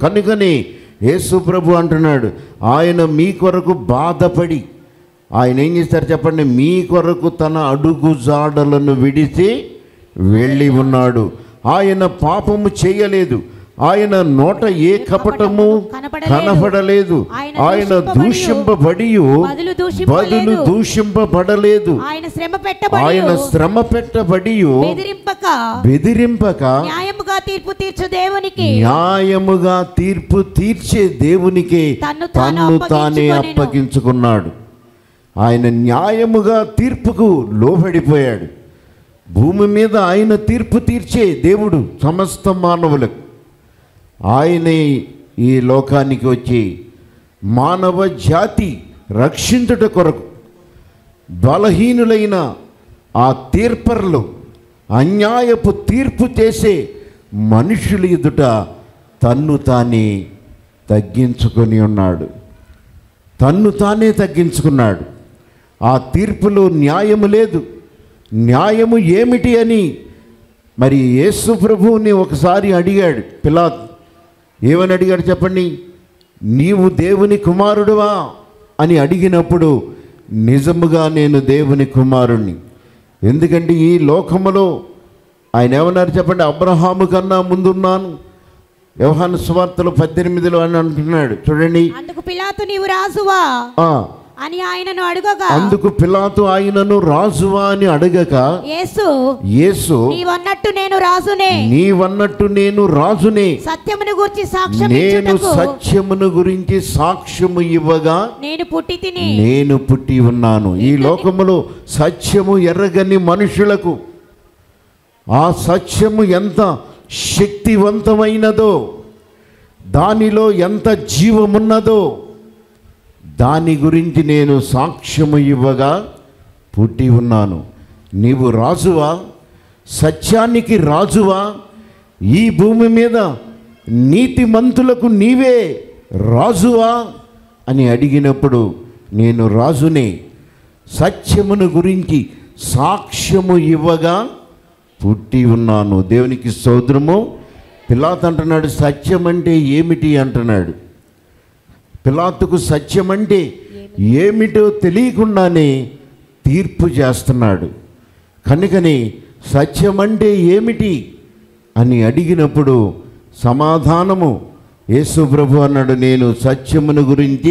కనుకనే యేసు ప్రభు అంటున్నాడు, ఆయన మీ కొరకు బాధపడి, ఆయన ఏం చేస్తారు చెప్పండి, మీ కొరకు తన అడుగు జాడలను విడిచి వెళ్ళి ఉన్నాడు. ఆయన పాపము చేయలేదు, ఆయన నోట ఏ కపటము కనపడలేదు, ఆయన దూషింపబడి బదులు దూషింపబడలేదు, ఆయన శ్రమ పెట్టబడి బెదిరింపక న్యాయముగా తీర్పు తీర్చే దేవునికి తన్ను తానే అప్పగించుకున్నాడు. ఆయన న్యాయముగా తీర్పుకు లోబడిపోయాడు. భూమి మీద ఆయన తీర్పు తీర్చే దేవుడు సమస్త మానవులకు. ఆయనే ఈ లోకానికి వచ్చి మానవ జాతి రక్షించుట కొరకు బలహీనులైన ఆ తీర్పర్లు, అన్యాయపు తీర్పు చేసే మనుషుల ఎదుట తన్ను తానే తగ్గించుకొని ఉన్నాడు. తన్ను తానే తగ్గించుకున్నాడు. ఆ తీర్పులో న్యాయము లేదు. న్యాయము ఏమిటి అని మరి యేసు ప్రభువుని ఒకసారి అడిగాడు పిలాతు. ఏమని అడిగాడు చెప్పండి? నీవు దేవుని కుమారుడువా అని అడిగినప్పుడు, నిజముగా నేను దేవుని కుమారుణ్ణి. ఎందుకంటే ఈ లోకములో ఆయన ఏమన్నారు చెప్పండి? అబ్రహాము కన్నా ముందున్నాను. యోహాను సువార్తలో 18లో అని అంటున్నాడు చూడండి. అందుకు పిలాతు నీవు రాజువా అని ఆయనను అడగగా, అందుకు పిలాతు ఆయనను రాజువా అని అడగక, యేసు నీవన్నట్టు నేను రాజునే, నీవన్నట్టు నేను రాజునే, సత్యమును గురించి సాక్ష్యం నేను సత్యమును గురించి సాక్ష్యము ఇవ్వగా నేను పుట్టి ఉన్నాను. ఈ లోకములో సత్యము ఎర్రగని మనుషులకు ఆ సత్యము ఎంత శక్తివంతమైనదో, దానిలో ఎంత జీవమున్నదో దాని గురించి నేను సాక్ష్యము ఇవ్వగా పుట్టి ఉన్నాను. నీవు రాజువా? సత్యానికి రాజువా? ఈ భూమి మీద నీతిమంతులకు నీవే రాజువా అని అడిగినప్పుడు, నేను రాజునే, సత్యమును గురించి సాక్ష్యము ఇవ్వగా పుట్టి ఉన్నాను. దేవునికి స్తోత్రము. పిలాతు అంటున్నాడు, సత్యం అంటే ఏమిటి అంటున్నాడు. పిలాతుకు సత్యం అంటే ఏమిటో తెలియకుండానే తీర్పు చేస్తున్నాడు. కనుకని సత్యం అంటే ఏమిటి అని అడిగినప్పుడు సమాధానము యేసు ప్రభు అన్నాడు, నేను సత్యమును గురించి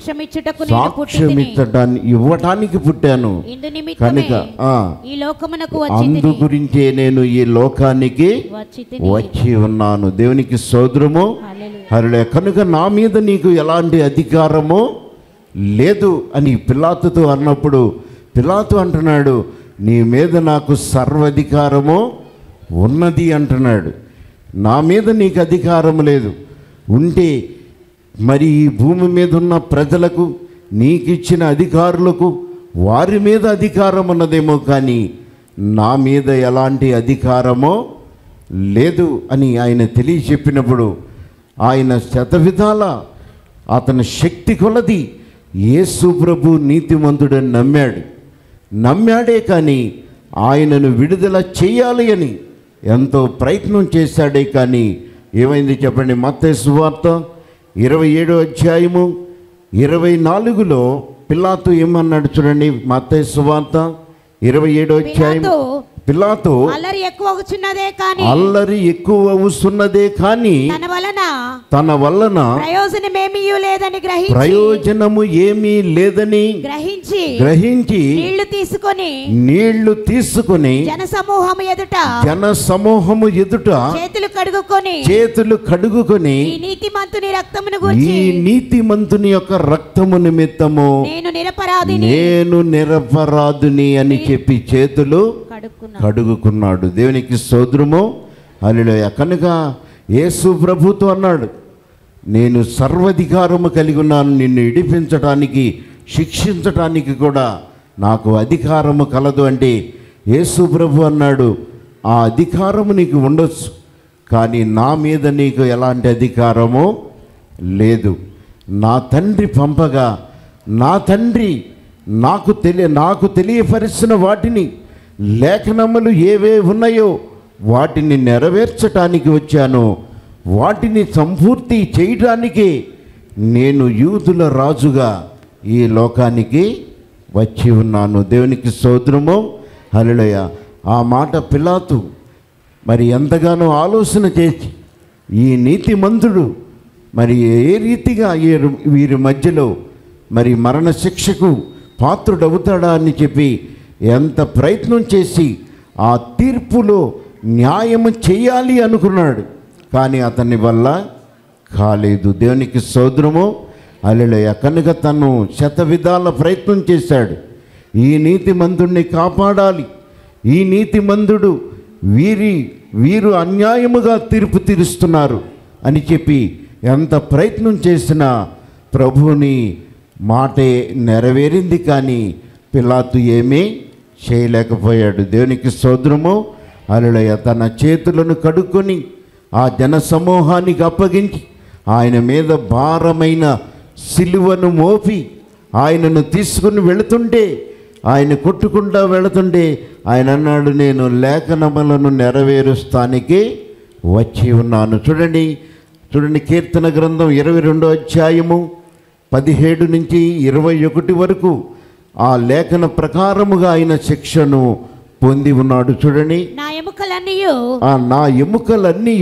ఇవ్వటానికి పుట్టాను కనుక అందు గురించే నేను ఈ లోకానికి వచ్చి ఉన్నాను. దేవునికి స్తోత్రము. హల్లెలూయా. కనుక నా మీద నీకు ఎలాంటి అధికారము లేదు అని పిలాతుతో అన్నప్పుడు, పిలాతు అంటున్నాడు, నీ మీద నాకు సర్వాధికారము ఉన్నది అంటున్నాడు. నా మీద నీకు అధికారం లేదు. ఉంటే మరి ఈ భూమి మీద ఉన్న ప్రజలకు, నీకు ఇచ్చిన అధికారులకు, వారి మీద అధికారం ఉన్నదేమో, కానీ నా మీద ఎలాంటి అధికారమో లేదు అని ఆయన తెలియచెప్పినప్పుడు, ఆయన శతవిధాల అతని శక్తి కొలది యేసు ప్రభు నీతిమంతుడని నమ్మాడే కానీ ఆయనను విడుదల చేయాలి అని ఎంతో ప్రయత్నం చేశాడే కానీ ఏమైంది చెప్పండి? మత్తయి సువార్త 27వ అధ్యాయము 24లో పిలాతు ఏమన్నాడు చూడండి. మత్తయి సువార్త 27వ అధ్యాయం. పిలాతు అల్లరి ఎక్కువ అవుతున్నదే కానీ తన వలన ప్రయోజనము ఏమీ లేదని గ్రహించి నీళ్లు తీసుకొని జనసమూహము ఎదుట చేతులు కడుగుకొని ఈ నీతిమంతుని యొక్క రక్తము నిమిత్తము నేను నిరపరాధుని అని చెప్పి చేతులు కడుగుకున్నాడు. దేవునికి స్తోత్రము. హల్లెలూయా. కనుక యేసు ప్రభుతో అన్నాడు, నేను సర్వాధికారము కలిగి ఉన్నాను, నిన్ను ఇడిపించటానికి శిక్షించటానికి కూడా నాకు అధికారము కలదు అంటే యేసు ప్రభు అన్నాడు, ఆ అధికారము నీకు ఉండొచ్చు, కానీ నా మీద నీకు ఎలాంటి అధికారము లేదు. నా తండ్రి పంపగా నా తండ్రి నాకు తెలియపరిచిన వాటిని, లేఖనములు ఏవే ఉన్నాయో వాటిని నెరవేర్చటానికి వచ్చాను. వాటిని సంపూర్తి చేయడానికి నేను యూదుల రాజుగా ఈ లోకానికి వచ్చి ఉన్నాను. దేవునికి స్తోత్రము, హల్లెలూయా. ఆ మాట పిలాతు మరి ఎంతగానో ఆలోచన చేసి ఈ నీతిమంతుడు మరి ఏ రీతిగా వీరి మధ్యలో మరి మరణశిక్షకు పాత్రుడవుతాడా అని చెప్పి ఎంత ప్రయత్నం చేసి ఆ తీర్పులో న్యాయం చేయాలి అనుకున్నాడు. కానీ అతని వల్ల కాలేదు. దేవునికి స్తోత్రము, హల్లెలూయా. కనుక తను శతవిధాల ప్రయత్నం చేశాడు. ఈ నీతిమంతుడిని కాపాడాలి, ఈ నీతిమంతుడు వీరు అన్యాయముగా తీర్పు తీరుస్తున్నారు అని చెప్పి ఎంత ప్రయత్నం చేసినా ప్రభువుని మాటే నెరవేరింది. కానీ పిలాతు ఏమీ చేయలేకపోయాడు. దేవునికి స్తోత్రము, హల్లెలూయా. తన చేతులను కడుక్కొని ఆ జన సమూహానికి అప్పగించి ఆయన మీద భారమైన సిలువను మోపి ఆయనను తీసుకుని వెళుతుంటే, ఆయన కొట్టుకుంటా వెళుతుంటే ఆయన అన్నాడు, నేను లేఖనములను నెరవేరుస్తానికి వచ్చి ఉన్నాను. చూడండి కీర్తన గ్రంథం 22వ అధ్యాయము 17 నుంచి 21 వరకు ఆ లేఖన ప్రకారముగా ఆయన శిక్షను పొంది ఉన్నాడు. చూడండి, నా ఎముకలన్నీ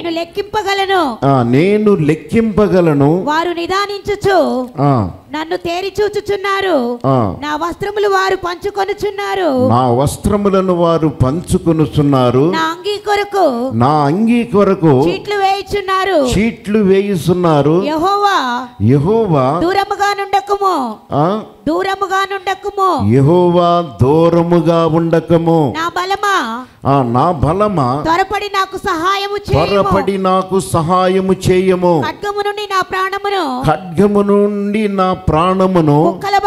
నేను లెక్కింపగలను. వారు నిదానించుచు నన్ను తేరి చూచుచున్నారు. నా వస్త్రములు వారు పంచుకొనుచున్నారు. నా వస్త్రములను వారు పంచుకొనుచున్నారు. నా అంగీ కొరకు చీట్లు వేయుచున్నారు. యెహోవా దూరముగా నుండకుము. యెహోవా దూరముగా ఉండకము. నా బలమా త్వరపడి నాకు సహాయము చేయము. ఖడ్గము నుండి నా ప్రాణమును కుక్కల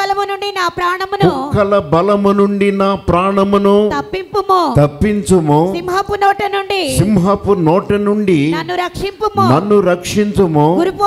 బలము నుండి నా ప్రాణమును తప్పించుము. సింహపు నోట నుండి నన్ను రక్షించుము.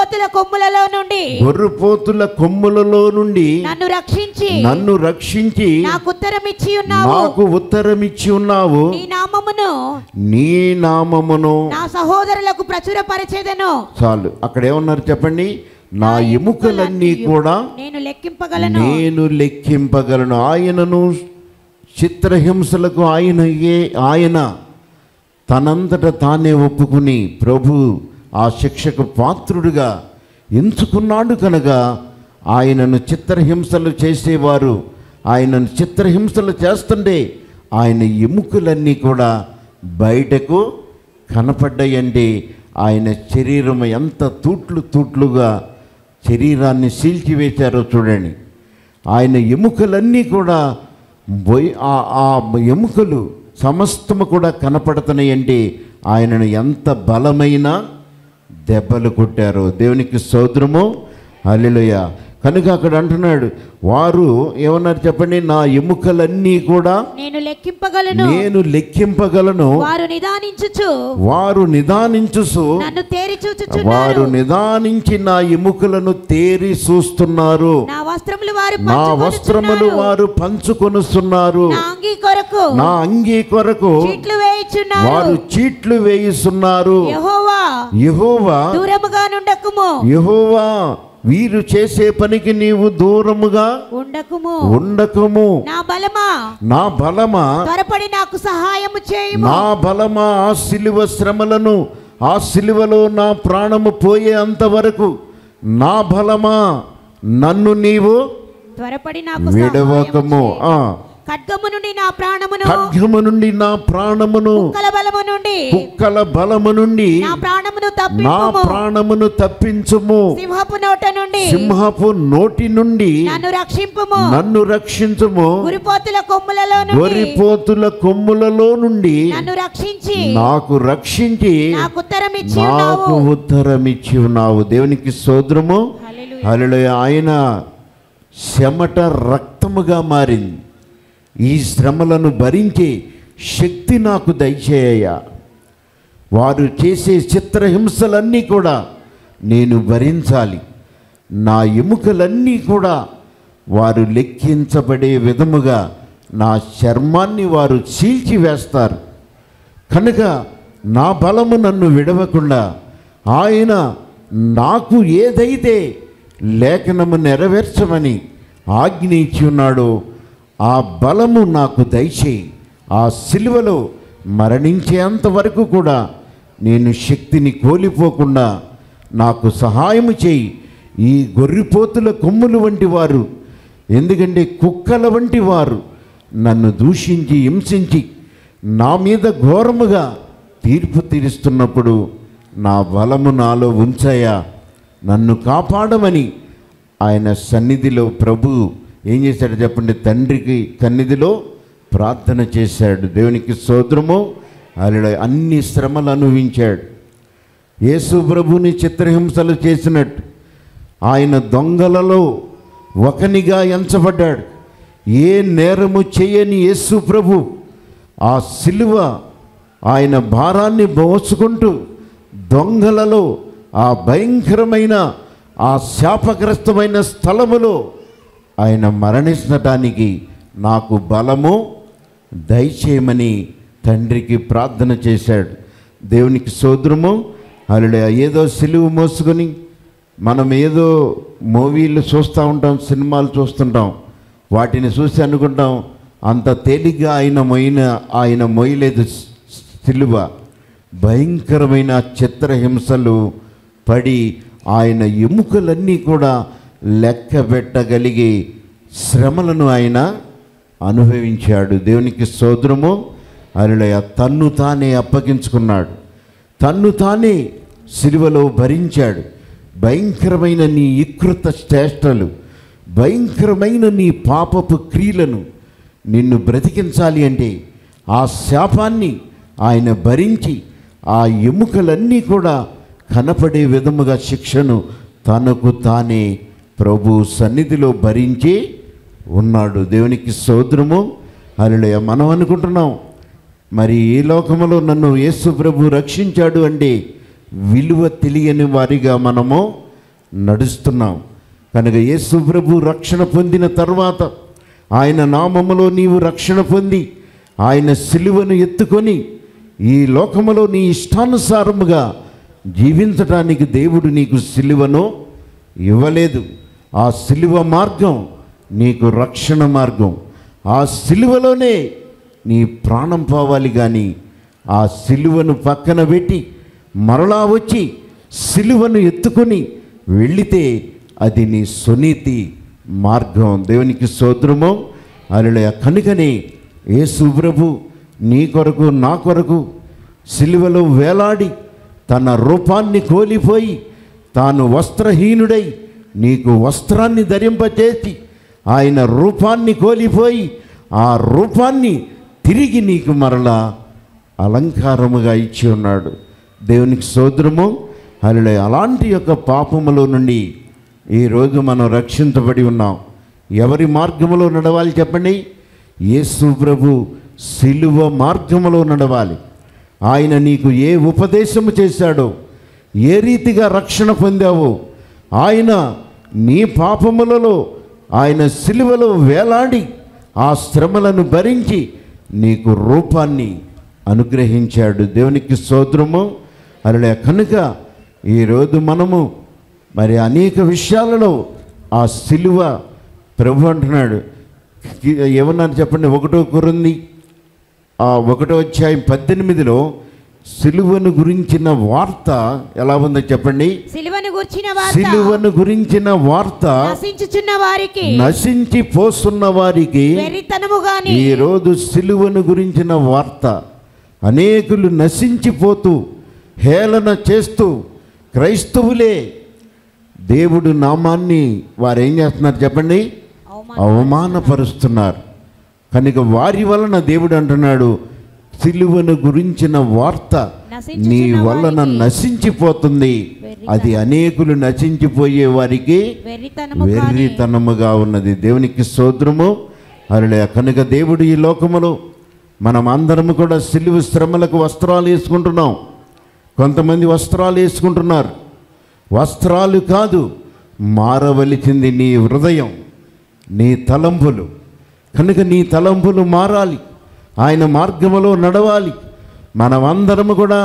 గొర్రెపోతుల కొమ్ములలో నుండి నన్ను రక్షించి నాకు ఉత్తరమిచ్చి ఉన్నావు. నీ నామమును నా సహోదరులకు ప్రచురపరిచెదను. చాలు. అక్కడ ఏమన్నారు చెప్పండి? నా ఎముకలన్నీ కూడా నేను లెక్కింపగలను. ఆయనను చిత్రహింసలకు ఆయన తనంతట తానే ఒప్పుకుని ప్రభు ఆ శిక్షకు పాత్రుడుగా ఎంచుకున్నాడు. కనుక ఆయనను చిత్రహింసలు చేసేవారు ఆయనను చిత్రహింసలు చేస్తుంటే ఆయన ఎముకలన్నీ కూడా బయటకు కనపడ్డాయండి. ఆయన శరీరం ఎంత తూట్లుగా శరీరాన్ని చీల్చివేశారో చూడండి. ఆయన ఎముకలన్నీ కూడా ఆ ఎముకలు సమస్తము కూడా కనపడుతున్నాయండి. ఆయనను ఎంత బలమైన దెబ్బలు కొట్టారో. దేవునికి స్తోత్రము, హల్లెలూయా. కనుక అక్కడ అంటున్నాడు, వారు ఏమన్నారు చెప్పండి? నా ఎముకలన్నీ కూడా నేను లెక్కింపగలను. వారు నిదానించుచు వారు నిదానించి నా ఎముకలను తేరి చూస్తున్నారు. నా వస్త్రములు వారు పంచుకొనుస్తున్నారు. నా అంగీ కొరకు వారు చీట్లు వేయిస్తున్నారు. యెహోవా వీరు చేసే పనికి నీవు దూరముగా ఉండకుము. నా బలమా త్వరపడి నాకు సహాయము చేయము. నా బలమా ఆ సిలువ శ్రమలను, ఆ సిలువలో నా ప్రాణము పోయే అంతవరకు నా బలమా నన్ను నీవు త్వరపడి నాకు విడవకము. ఖడ్గము నుండి నా ప్రాణమును కుక్కల బలము నుండి నా ప్రాణమును తప్పించుము. సింహపు నోటి నుండి నన్ను రక్షించుము. గొర్రెపోతుల కొమ్ములలో నుండి నాకు రక్షించి నాకు ఉత్తరమిచ్చి ఉన్నావు. దేవునికి స్తోత్రము, హల్లెలూయా. ఆయన చెమట రక్తముగా మారింది. ఈ శ్రమలను భరించే శక్తి నాకు దయచేయ. వారు చేసే చిత్రహింసలన్నీ కూడా నేను భరించాలి. నా ఎముకలన్నీ కూడా వారు లెక్కించబడే విధముగా నా చర్మాన్ని వారు చీల్చివేస్తారు. కనుక నా బలము నన్ను విడవకుండా ఆయన నాకు ఏదైతే లేఖనము నెరవేర్చమని ఆజ్ఞ ఇచ్చి ఉన్నాడో ఆ బలము నాకు దయచేయి. ఆ సిలువలో మరణించేంత వరకు కూడా నేను శక్తిని కోల్పోకుండా నాకు సహాయము చేయి. ఈ గొర్రెపోతుల కొమ్ములు వంటి వారు, ఎందుకంటే కుక్కల వంటి వారు నన్ను దూషించి హింసించి నా మీద ఘోరముగా తీర్పు తీరుస్తున్నప్పుడు నా బలము నాలో ఉంచాయా, నన్ను కాపాడమని ఆయన సన్నిధిలో ప్రభు ఏం చేశాడు చెప్పండి, తండ్రికి సన్నిధిలో ప్రార్థన చేశాడు. దేవునికి స్తోత్రము. అలా అన్ని శ్రమలు అనుభవించాడు. యేసు ప్రభుని చిత్రహింసలు చేసినట్టు ఆయన దొంగలలో ఒకనిగా ఎంచబడ్డాడు. ఏ నేరము చేయని యేసు ప్రభు ఆ సిలువ ఆయన భారాన్ని మోసుకుంటూ దొంగలలో ఆ భయంకరమైన ఆ శాపగ్రస్తమైన స్థలములో ఆయన మరణించటానికి నాకు బలము దయచేయమని తండ్రికి ప్రార్థన చేశాడు. దేవునికి స్తోత్రము. హల్లెలూయా. ఏదో సిలువ మోసుకొని మనం ఏదో మూవీలు చూస్తూ ఉంటాం, సినిమాలు చూస్తుంటాం, వాటిని చూసి అనుకుంటాం అంత తేలిగ్గా ఆయన మొయ్యలేదు సిలువ. భయంకరమైన చిత్రహింసలు పడి ఆయన ఎముకలన్నీ కూడా లెక్క పెట్టగలిగే శ్రమలను ఆయన అనుభవించాడు. దేవునికి స్తోత్రము. హల్లెలూయా. తన్ను తానే అప్పగించుకున్నాడు, తన్ను తానే సిలువలో భరించాడు. భయంకరమైన నీ వికృత చేష్టలు, భయంకరమైన నీ పాపపు క్రియలను నిన్ను బ్రతికించాలి అంటే ఆ శాపాన్ని ఆయన భరించి ఆ ఎముకలన్నీ కూడా కనపడే విధముగా శిక్షను తనకు తానే ప్రభు సన్నిధిలో భరించి ఉన్నాడు. దేవునికి స్తోత్రము. హల్లెలూయా. మనం అనుకుంటున్నాం మరి ఈ లోకములో నన్ను యేసు ప్రభు రక్షించాడు అంటే విలువ తెలియని వారిగా మనము నడుస్తున్నాం. కనుక యేసు ప్రభు రక్షణ పొందిన తర్వాత ఆయన నామములో నీవు రక్షణ పొంది ఆయన సిలువను ఎత్తుకొని ఈ లోకములో నీ ఇష్టానుసారముగా జీవించటానికి దేవుడు నీకు సిలువను ఇవ్వలేదు. ఆ సిలువ మార్గం నీకు రక్షణ మార్గం. ఆ సిలువలోనే నీ ప్రాణం పోవాలి. కానీ ఆ సిలువను పక్కన పెట్టి మరలా వచ్చి సిలువను ఎత్తుకొని వెళితే అది నీ సునీతి మార్గం. దేవునికి స్తోత్రము. హల్లెలూయా. కనుకనే యేసు ప్రభు నీ కొరకు నా కొరకు సిలువలో వేలాడి తన రూపాన్ని కోల్పోయి తాను వస్త్రహీనుడై నీకు వస్త్రాన్ని ధరింపచేసి ఆయన రూపాన్ని కోల్పోయి ఆ రూపాన్ని తిరిగి నీకు మరలా అలంకారముగా ఇచ్చి ఉన్నాడు. దేవునికి స్తోత్రము. హల్లెలూయా. అలాంటి యొక్క పాపములో నుండి ఈరోజు మనం రక్షించబడి ఉన్నాం. ఎవరి మార్గములో నడవాలి చెప్పండి? యేసు ప్రభు సిలువ మార్గములో నడవాలి. ఆయన నీకు ఏ ఉపదేశము చేశాడో, ఏ రీతిగా రక్షణ పొందావో, ఆయన నీ పాపములలో ఆయన సిలువలో వేలాడి ఆ శ్రమలను భరించి నీకు రూపాన్ని అనుగ్రహించాడు. దేవునికి స్తోత్రము. హల్లెలూయా. కనుక ఈరోజు మనము మరి అనేక విషయాలలో ఆ సిలువ ప్రభు అంటున్నాడు. ఏమన్నారు చెప్పండి? 1 కొరింథీ 1వ అధ్యాయం 18లో సిలువను గురించిన వార్త ఎలా ఉందో చెప్పండి? సిలువను గురించిన వార్త నశించిపోతున్న వారికి ఈరోజు సిలువను గురించిన వార్త అనేకులు నశించిపోతూ హేళన చేస్తూ క్రైస్తవులే దేవుడు నామాన్ని వారు ఏం చేస్తున్నారు చెప్పండి? అవమానపరుస్తున్నారు. కనుక వారి వలన దేవుడు అంటున్నాడు, సిలువను గురించిన వార్త నీ వలన నశించిపోతుంది. అది అనేకులు నశించిపోయే వారికి వెర్రితనముగా ఉన్నది. దేవునికి స్తోత్రము. హల్లెలూయా. కనుక దేవుడు ఈ లోకములో మనం అందరము కూడా సిలువ శ్రమలకు వస్త్రాలు వేసుకుంటున్నాం. కొంతమంది వస్త్రాలు వేసుకుంటున్నారు. వస్త్రాలు కాదు, మారవలసింది నీ హృదయం, నీ తలంపులు. కనుక నీ తలంపులు మారాలి, ఆయన మార్గములో నడవాలి. మనమందరము కూడా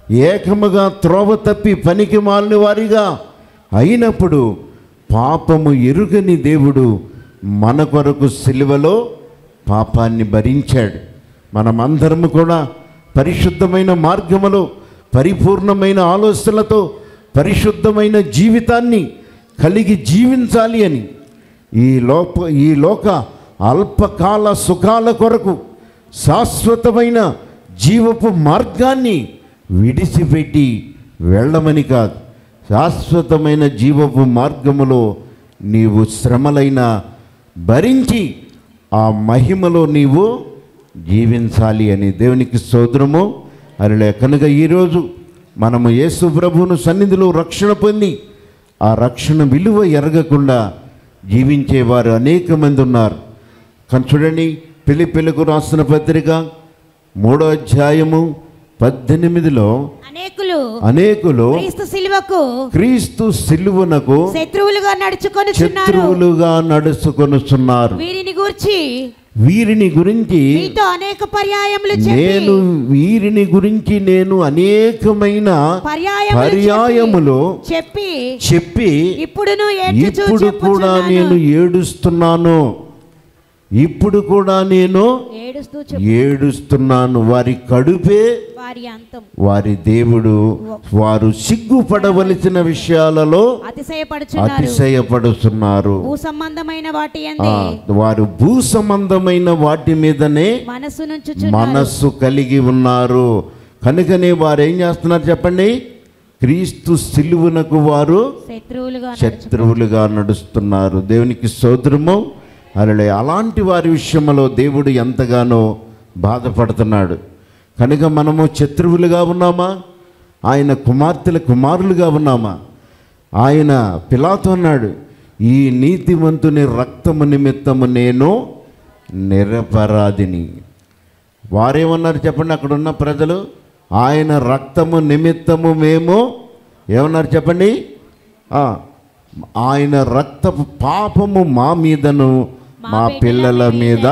ఏకముగా త్రోవ తప్పి పనికి మాలిన వారిగా అయినప్పుడు పాపము ఎరుగని దేవుడు మన కొరకు సిలువలో పాపాన్ని భరించాడు. మనమందరము కూడా పరిశుద్ధమైన మార్గములో పరిపూర్ణమైన ఆలోచనలతో పరిశుద్ధమైన జీవితాన్ని కలిగి జీవించాలి అని ఈ లోక అల్పకాల సుఖాల కొరకు శాశ్వతమైన జీవపు మార్గాన్ని విడిచిపెట్టి వెళ్ళమని కాదు, శాశ్వతమైన జీవపు మార్గములో నీవు శ్రమలైన భరించి ఆ మహిమలో నీవు జీవించాలి అని దేవునికి స్తోత్రము. అలా కనుక ఈరోజు మనము యేసు ప్రభువును సన్నిధిలో రక్షణ పొంది ఆ రక్షణ విలువ ఎరగకుండా జీవించేవారు అనేక మంది ఉన్నారు. కానీ చూడండి, ఫిలిప్పీయులకు రాసిన పత్రిక 3వ అధ్యాయము 18లో అనేకులు క్రీస్తు సిలువనకు శత్రువులుగా నడుచుకొనుచున్నారు. వీరిని గురించి నేను అనేకమైన పర్యాయములు చెప్పి ఇప్పుడు కూడా నేను ఏడుస్తున్నాను. ఇప్పుడు కూడా నేను ఏడుస్తున్నాను. వారి కడుపే వారి దేవుడు. వారు సిగ్గుపడవలసిన విషయాలలో అతిశయపడుతున్నారు. వారు భూ సంబంధమైన వాటి మీదనే మనస్సు కలిగి ఉన్నారు. కనుకనే వారు ఏం చేస్తున్నారు చెప్పండి? క్రీస్తు సిలువనకు వారు శత్రువులుగా నడుస్తున్నారు. దేవునికి స్తోత్రము. అలాంటి వారి విషయంలో దేవుడు ఎంతగానో బాధపడుతున్నాడు. కనుక మనము శత్రువులుగా ఉన్నామా? ఆయన కుమారులుగా ఉన్నామా? ఆయన పిలాతు అన్నాడు, ఈ నీతిమంతుని రక్తము నిమిత్తము నేను నిరపరాధిని. వారేమన్నారు చెప్పండి? అక్కడ ఉన్న ప్రజలు ఆయన రక్తము నిమిత్తము మేము ఏమన్నారు చెప్పండి? ఆయన రక్తపు పాపము మా మీదను మా పిల్లల మీద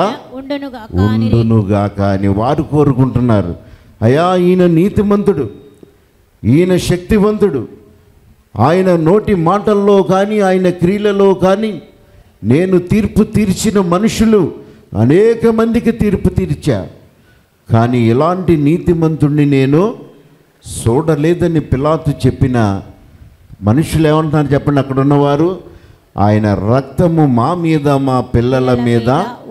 ఉండునుగా కానీ వారు కోరుకుంటున్నారు. అయ్యా, ఈయన నీతిమంతుడు, ఈయన శక్తివంతుడు, ఆయన నోటి మాటల్లో కానీ ఆయన క్రియలలో కానీ నేను తీర్పు తీర్చిన మనుషులు అనేక మందికి తీర్పు తీర్చా, కానీ ఇలాంటి నీతిమంతుడిని నేను చూడలేదని పిలాతు చెప్పిన మనుషులు ఏమంటున్నారు చెప్పండి? అక్కడ ఉన్నవారు ఆయన రక్తము మా మీద మా పిల్లల మీద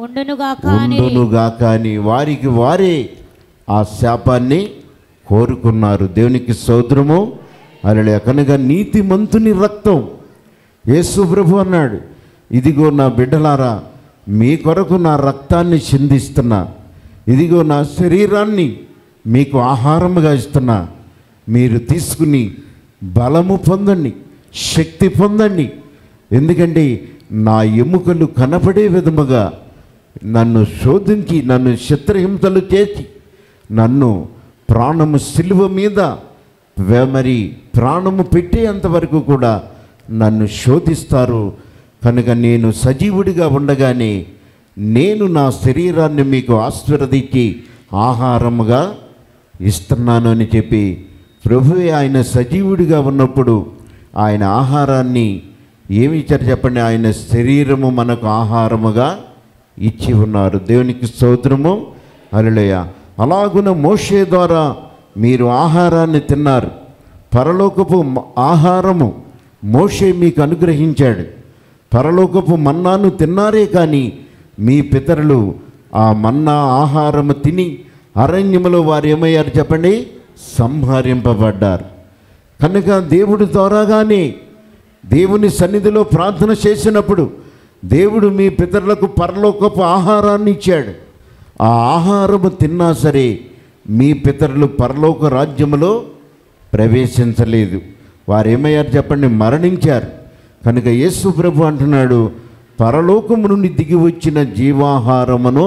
ఉండునుగా కానీ వారికి వారే ఆ శాపాన్ని కోరుకున్నారు. దేవునికి స్తోత్రము. అలా కనుక నీతిమంతుని రక్తం యేసు ప్రభు అన్నాడు, ఇదిగో నా బిడ్డలారా, మీ కొరకు నా రక్తాన్ని చిందిస్తున్నా, ఇదిగో నా శరీరాన్ని మీకు ఆహారముగా ఇస్తున్నా, మీరు తీసుకుని బలము పొందండి, శక్తి పొందండి. ఎందుకంటే నా ఎముకలు కనపడే విధముగా నన్ను శోధించి నన్ను చిత్రహింసలు చేసి నన్ను ప్రాణము సిలువ మీద మరి ప్రాణము పెట్టేంతవరకు కూడా నన్ను శోధిస్తారు. కనుక నేను సజీవుడిగా ఉండగానే నేను నా శరీరాన్ని మీకు ఆశీర్వదించి ఆహారముగా ఇస్తున్నాను అని చెప్పి ప్రభువే ఆయన సజీవుడిగా ఉన్నప్పుడు ఆయన ఆహారాన్ని ఏమి ఇచ్చారు చెప్పండి? ఆయన శరీరము మనకు ఆహారముగా ఇచ్చి ఉన్నారు. దేవునికి స్తోత్రము. హల్లెలూయా. అలాగున మోషే ద్వారా మీరు ఆహారాన్ని తిన్నారు. పరలోకపు ఆహారము మోషే మీకు అనుగ్రహించాడు. పరలోకపు మన్నాను తిన్నారే కానీ మీ పితరులు ఆ మన్నా ఆహారము తిని అరణ్యములో వారు ఏమయ్యారు చెప్పండి? సంహరింపబడ్డారు. కనుక దేవుడి ద్వారాగానే దేవుని సన్నిధిలో ప్రార్థన చేసినప్పుడు దేవుడు మీ పితరులకు పరలోకపు ఆహారాన్ని ఇచ్చాడు. ఆ ఆహారము తిన్నా సరే మీ పితరులు పరలోక రాజ్యములో ప్రవేశించలేదు. వారు ఏమయ్యారు చెప్పండి? మరణించారు. కనుక యేసు ప్రభు అంటున్నాడు, పరలోకము నుండి దిగి వచ్చిన జీవాహారమును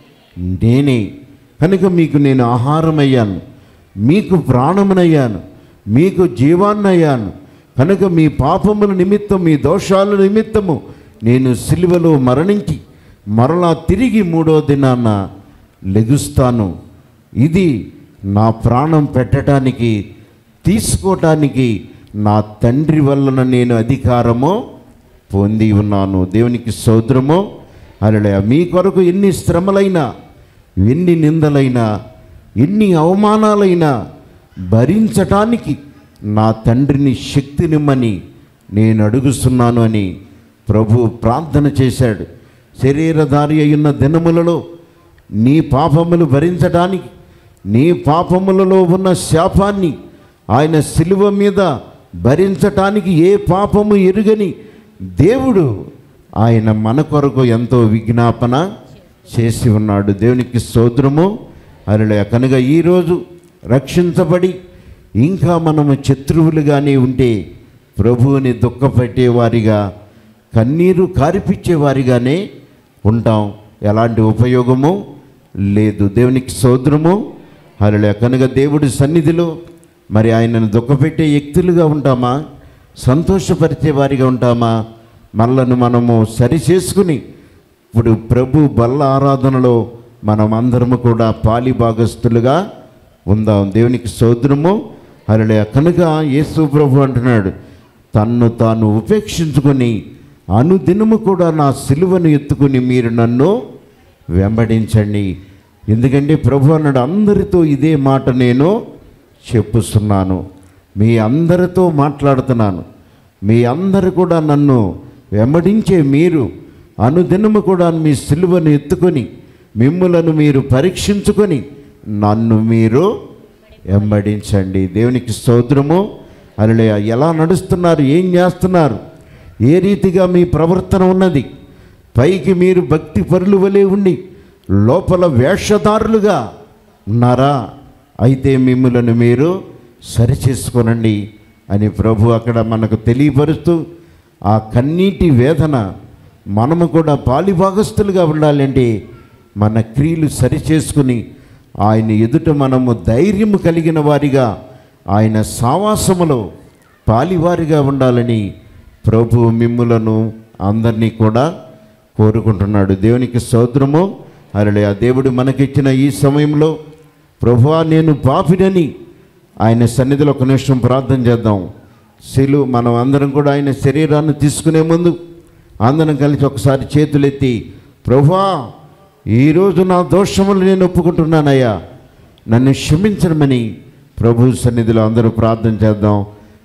నేనే. కనుక మీకు నేను ఆహారమయ్యాను, మీకు ప్రాణమునయ్యాను, మీకు జీవాన్నయ్యాను. కనుక మీ పాపముల నిమిత్తం, మీ దోషాల నిమిత్తము నేను సిలువలో మరణించి మరలా తిరిగి 3వ దినాన లెగుస్తాను. ఇది నా ప్రాణం పెట్టడానికి తీసుకోవటానికి నా తండ్రి వలన నేను అధికారము పొంది ఉన్నాను. దేవునికి స్తోత్రము. హల్లెలూయా. మీ కొరకు ఎన్ని శ్రమలైనా, ఎన్ని నిందలైనా, ఎన్ని అవమానాలైనా భరించటానికి నా తండ్రిని శక్తినిమ్మని నేను అడుగుతున్నాను అని ప్రభు ప్రార్థన చేశాడు. శరీరధారి అయిన దినములలో నీ పాపములు భరించడానికి, నీ పాపములలో ఉన్న శాపాన్ని ఆయన శిలువ మీద భరించటానికి ఏ పాపము ఎరుగని దేవుడు ఆయన మన కొరకు ఎంతో విజ్ఞాపన చేసి ఉన్నాడు. దేవునికి స్తోత్రము. హల్లెలూయా. కనుక ఈరోజు రక్షించబడి ఇంకా మనము శత్రువులుగానే ఉంటే ప్రభువుని దుఃఖపెట్టేవారిగా, కన్నీరు కారిపించేవారిగానే ఉంటాం. ఎలాంటి ఉపయోగము లేదు. దేవునికి స్తోత్రము. హల్లెలూయా. కనుక దేవుడి సన్నిధిలో మరి ఆయనను దుఃఖపెట్టే వ్యక్తులుగా ఉంటామా, సంతోషపరిచే వారిగా ఉంటామా? మనలను మనము సరి చేసుకుని ఇప్పుడు ప్రభు బల్ల ఆరాధనలో మనం అందరము కూడా పాలి భాగస్థులుగా ఉందాం. దేవునికి స్తోత్రము. హల్లెలూయా. కనుక యేసు ప్రభు అంటున్నాడు, తన్ను తాను ఉపేక్షించుకొని అనుదినము కూడా నా సిలువను ఎత్తుకుని మీరు నన్ను వెంబడించండి. ఎందుకంటే ప్రభు అన్నాడు, అందరితో ఇదే మాట నేను చెప్పుస్తున్నాను, మీ అందరితో మాట్లాడుతున్నాను. మీ అందరు కూడా నన్ను వెంబడించే మీరు అనుదినము కూడా మీ సిలువను ఎత్తుకొని మిమ్ములను మీరు పరీక్షించుకొని నన్ను మీరు వెంబడించండి. దేవునికి స్తోత్రము. హల్లెలూయా. ఎలా నడుస్తున్నారు, ఏం చేస్తున్నారు, ఏ రీతిగా మీ ప్రవర్తన ఉన్నది? పైకి మీరు భక్తి పరులు వలె ఉండి లోపల వేషధారులుగా ఉన్నారా? అయితే మిమ్ములను మీరు సరిచేసుకోనండి అని ప్రభు అక్కడ మనకు తెలియపరుస్తూ, ఆ కన్నీటి వేదన మనము కూడా పాలిభాగస్తులుగా ఉండాలంటే మన క్రియలు సరిచేసుకుని ఆయన ఎదుట మనము ధైర్యము కలిగిన వారిగా, ఆయన సావాసములో పాలివారిగా ఉండాలని ప్రభు మిమ్ములను అందరినీ కూడా కోరుకుంటున్నాడు. దేవునికి స్తోత్రము. హల్లెలూయా. దేవుడు మనకిచ్చిన ఈ సమయంలో ప్రభువా నేను పాపినని ఆయన సన్నిధిలో ఒక నిమిషం ప్రార్థన చేద్దాం. మనం అందరం కూడా ఆయన శరీరాన్ని తీసుకునే ముందు అందరం కలిసి ఒకసారి చేతులెత్తి, ప్రభువా ఈరోజు నా దోషములు నేను ఒప్పుకుంటున్నానయ్యా, నన్ను క్షమించమని ప్రభు సన్నిధిలో అందరూ ప్రార్థన చేద్దాం.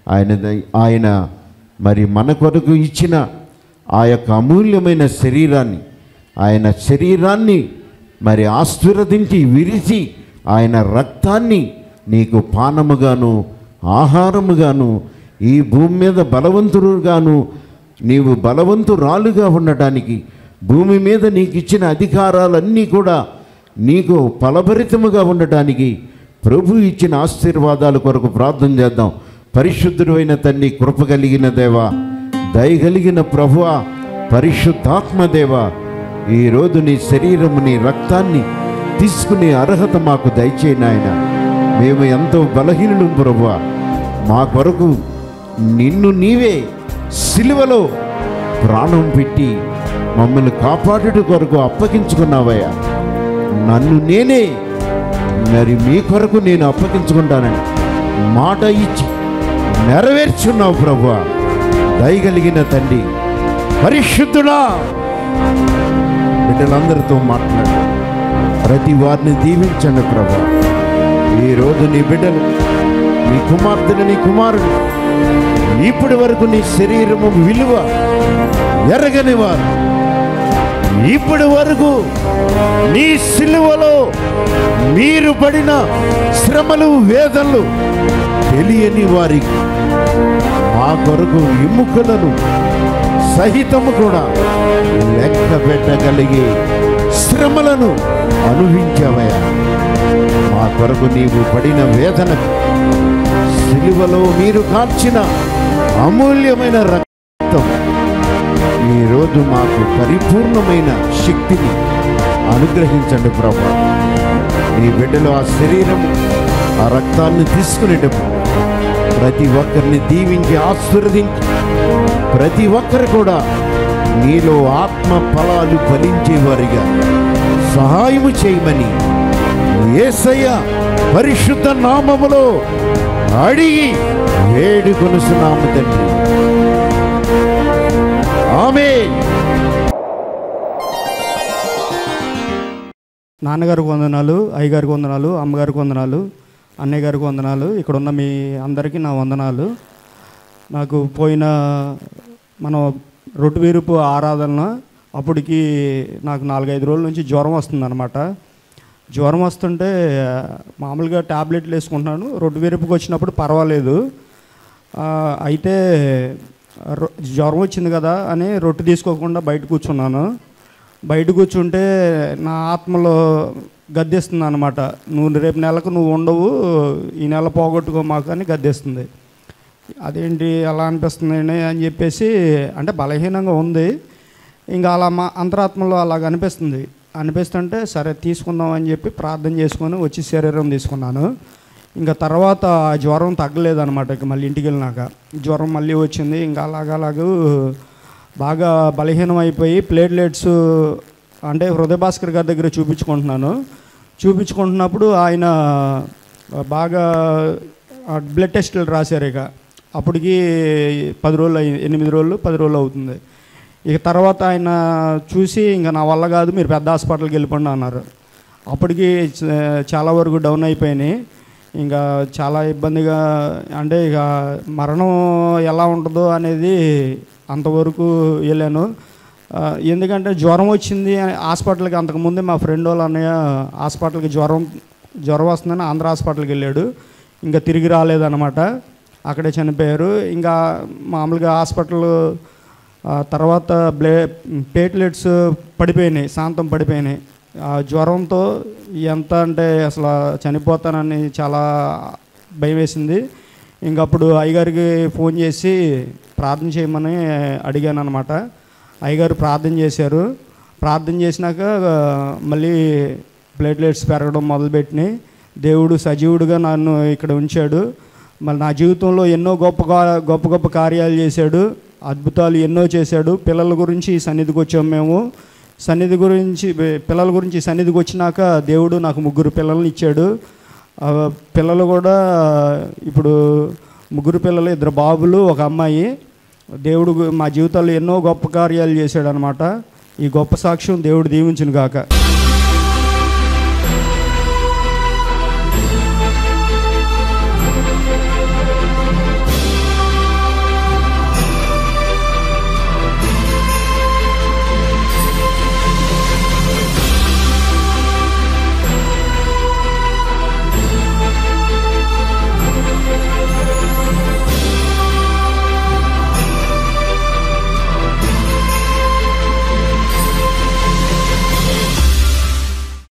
ఆయన మరి మన కొరకు ఇచ్చిన ఆ యొక్క అమూల్యమైన శరీరాన్ని, ఆయన శరీరాన్ని మరి ఆశీర్వదించి విరిచి ఆయన రక్తాన్ని నీకు పానముగాను ఆహారముగాను ఈ భూమి మీద బలవంతుడుగాను నీవు బలవంతురాలుగా ఉండటానికి, భూమి మీద నీకు ఇచ్చిన అధికారాలన్నీ కూడా నీకు ఫలభరితముగా ఉండటానికి ప్రభు ఇచ్చిన ఆశీర్వాదాల కొరకు ప్రార్థన చేద్దాం. పరిశుద్ధుడు అయిన తండ్రి, కృప కలిగిన దేవా, దయగలిగిన ప్రభువా, పరిశుద్ధాత్మదేవా, ఈరోజు నీ శరీరము నీ రక్తాన్ని తీసుకునే అర్హత మాకు దయచేయి నాయన. మేము ఎంతో బలహీనులు ప్రభువా, మా కొరకు నిన్ను నీవే సిలువలో ప్రాణం పెట్టి మమ్మల్ని కాపాడుట కొరకు అప్పగించుకున్నావయ్యా. నన్ను నేనే మరి మీ కొరకు నేను అప్పగించుకుంటానని మాట ఇచ్చి నెరవేర్చున్నావు ప్రభువా. దయగలిగిన తండ్రి, పరిశుద్ధుడా, బిడ్డలందరితో మాట్లాడు, ప్రతి వారిని దీవించండి ప్రభువా. ఈరోజు నీ బిడ్డలు, నీ కుమార్తెలు, నీ కుమారుడు ఇప్పటి వరకు నీ శరీరము విలువ ఎరగని వారు, ఇప్పటి వరకు నీ సిలువలో మీరు పడిన శ్రమలు వేదనలు తెలియని వారికి మా కొరకు ఎముకలను సహితము కూడా లెక్క పెట్టగలిగే శ్రమలను అనుభవించావయ్యా. మా కొరకు నీవు పడిన వేదనకు, సిలువలో మీరు కార్చిన అమూల్యమైన రక్తం ఈరోజు మాకు పరిపూర్ణమైన శక్తిని అనుగ్రహించండి ప్రభువా. నీ బిడ్డలు ఆ శరీరం, ఆ రక్తాన్ని తీసుకునేటప్పుడు ప్రతి ఒక్కరిని దీవించి ఆశీర్వదించి, ప్రతి ఒక్కరు కూడా నీలో ఆత్మ ఫలాలు ఫలించేవారిగా సహాయము చేయమని యేసయ్య పరిశుద్ధ నామములో అడిగి వేడుకొనుచున్నాము తండ్రి. ఆమేన్. నాన్నగారికి వందనాలు, అయ్యగారికి వందనాలు, అమ్మగారికి వందనాలు, అన్నయ్య గారికి వందనాలు. ఇక్కడ ఉన్న మీ అందరికీ నా వందనాలు. నాకు పోయిన మనం రొట్టువీరుపు ఆరాధన అప్పటికి నాకు 4-5 రోజుల నుంచి జ్వరం వస్తుందన్నమాట. జ్వరం వస్తుంటే మామూలుగా ట్యాబ్లెట్లు వేసుకుంటున్నాను. రొట్టువీరుపుకి వచ్చినప్పుడు పర్వాలేదు. అయితే జ్వరం వచ్చింది కదా అని రొట్టె తీసుకోకుండా బయట కూర్చున్నాను. బయట కూర్చుంటే నా ఆత్మలో గద్దిస్తుంది అనమాట. నువ్వు రేపు నెలకు నువ్వు ఉండవు, ఈ నెల పోగొట్టుకో మాకు అని గద్దిస్తుంది. అదేంటి అలా అనిపిస్తుంది అని చెప్పేసి, అంటే బలహీనంగా ఉంది. ఇంకా అలా మా అంతరాత్మలో అలాగ అనిపిస్తుంటే సరే తీసుకుందాం అని చెప్పి ప్రార్థన చేసుకొని వచ్చి శరీరం తీసుకున్నాను. ఇంకా తర్వాత జ్వరం తగ్గలేదన్నమాట. ఇక మళ్ళీ ఇంటికి వెళ్ళినాక జ్వరం మళ్ళీ వచ్చింది. ఇంకా అలాగూ బాగా బలహీనం అయిపోయి ప్లేట్లెట్స్ అంటే హృదయ భాస్కర్ గారి దగ్గర చూపించుకుంటున్నప్పుడు ఆయన బాగా బ్లడ్ టెస్టులు రాశారు. ఇక అప్పటికి 10 రోజులు 8 రోజులు 10 రోజులు అవుతుంది. ఇక తర్వాత ఆయన చూసి ఇంకా నా వల్ల కాదు, మీరు పెద్ద హాస్పిటల్కి వెళ్ళిపోండి అన్నారు. అప్పటికి చాలా వరకు డౌన్ అయిపోయినాయి. ఇంకా చాలా ఇబ్బందిగా, అంటే ఇక మరణం ఎలా ఉంటుందో అనేది అంతవరకు వెళ్ళాను. ఎందుకంటే జ్వరం వచ్చింది హాస్పిటల్కి. అంతకుముందే మా ఫ్రెండ్ వాళ్ళ అన్నయ్య హాస్పిటల్కి జ్వరం వస్తుందని ఆంధ్ర హాస్పిటల్కి వెళ్ళాడు. ఇంకా తిరిగి రాలేదన్నమాట, అక్కడే చనిపోయారు. ఇంకా మామూలుగా హాస్పిటల్ తర్వాత ప్లేట్లెట్స్ పడిపోయినాయి, శాంతం పడిపోయినాయి. జ్వరంతో ఎంత అంటే అసలు చనిపోతానని చాలా భయం వేసింది. ఇంకప్పుడు అయ్యగారికి ఫోన్ చేసి ప్రార్థన చేయమని అడిగాను అనమాట. అయ్యగారు ప్రార్థన చేశారు. ప్రార్థన చేసినాక మళ్ళీ ప్లేట్లెట్స్ పెరగడం మొదలుపెట్టినాయి. దేవుడు సజీవుడిగా నన్ను ఇక్కడ ఉంచాడు. మళ్ళీ నా జీవితంలో ఎన్నో గొప్ప కార్యాలు చేశాడు, అద్భుతాలు ఎన్నో చేశాడు. పిల్లల గురించి సన్నిధికి వచ్చాము మేము. పిల్లల గురించి సన్నిధికి వచ్చినాక దేవుడు నాకు 3 పిల్లల్ని ఇచ్చాడు. పిల్లలు కూడా ఇప్పుడు 3 పిల్లలు, 2 బాబులు, 1 అమ్మాయి. దేవుడు మా జీవితాల్లో ఎన్నో గొప్ప కార్యాలు చేశాడు అనమాట. ఈ గొప్ప సాక్ష్యం దేవుడు దీవించును గాక.